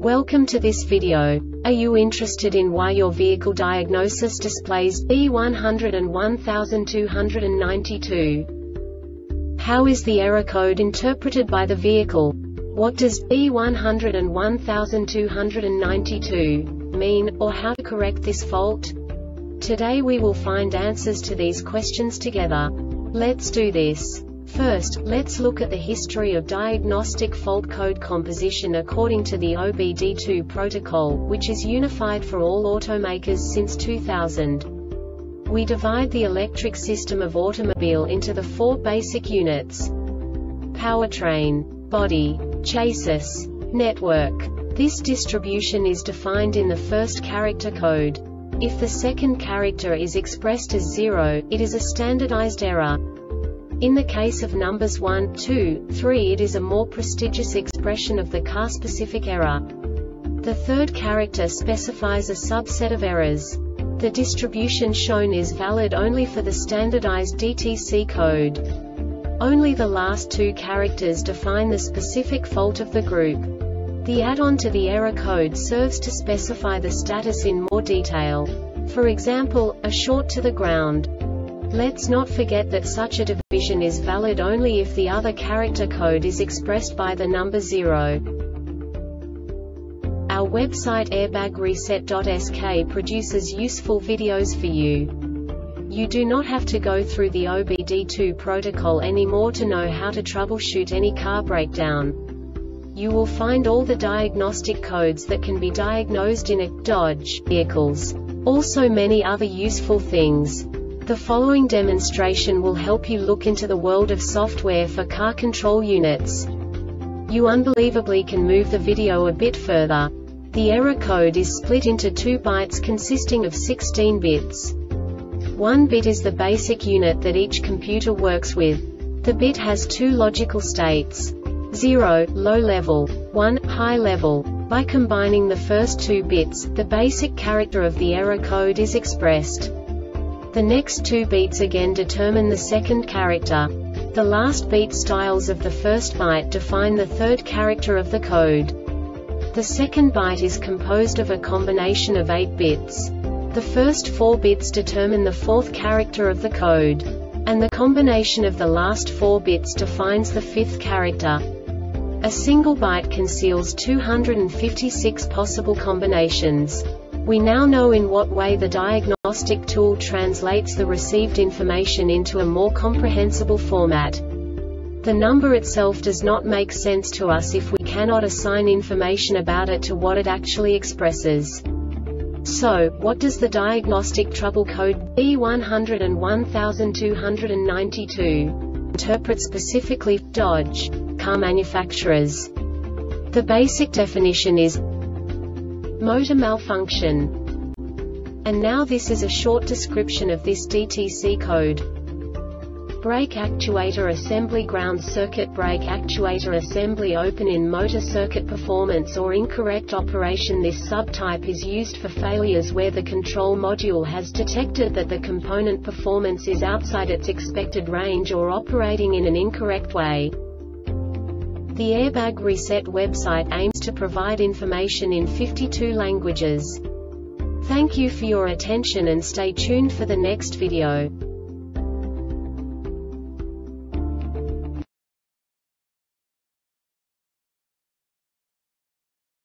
Welcome to this video. Are you interested in why your vehicle diagnosis displays B101292? How is the error code interpreted by the vehicle? What does B101292 mean, or how to correct this fault? Today we will find answers to these questions together. Let's do this. First, let's look at the history of diagnostic fault code composition according to the OBD2 protocol, which is unified for all automakers since 2000. We divide the electric system of automobile into the four basic units: powertrain, body, chassis, network. This distribution is defined in the first character code. If the second character is expressed as 0, it is a standardized error. In the case of numbers 1, 2, 3, it is a more prestigious expression of the car-specific error. The third character specifies a subset of errors. The distribution shown is valid only for the standardized DTC code. Only the last two characters define the specific fault of the group. The add-on to the error code serves to specify the status in more detail. For example, a short to the ground. Let's not forget that such a division is valid only if the other character code is expressed by the number 0. Our website airbagreset.sk produces useful videos for you. You do not have to go through the OBD2 protocol anymore to know how to troubleshoot any car breakdown. You will find all the diagnostic codes that can be diagnosed in a Dodge vehicles. Also many other useful things. The following demonstration will help you look into the world of software for car control units. You unbelievably can move the video a bit further. The error code is split into 2 bytes consisting of 16 bits. 1 bit is the basic unit that each computer works with. The bit has 2 logical states: 0, low level, 1, high level. By combining the first 2 bits, the basic character of the error code is expressed. The next 2 beats again determine the second character. The last beat styles of the first byte define the third character of the code. The second byte is composed of a combination of 8 bits. The first 4 bits determine the fourth character of the code. And the combination of the last 4 bits defines the fifth character. A single byte conceals 256 possible combinations. We now know in what way the diagnostic tool translates the received information into a more comprehensible format. The number itself does not make sense to us if we cannot assign information about it to what it actually expresses. So, what does the diagnostic trouble code B101292 interpret specifically for Dodge car manufacturers? The basic definition is motor malfunction. And now this is a short description of this DTC code. Brake actuator assembly, ground circuit. Brake actuator assembly open in motor circuit performance or incorrect operation. This subtype is used for failures where the control module has detected that the component performance is outside its expected range or operating in an incorrect way. The Airbag Reset website aims to provide information in 52 languages. Thank you for your attention and stay tuned for the next video.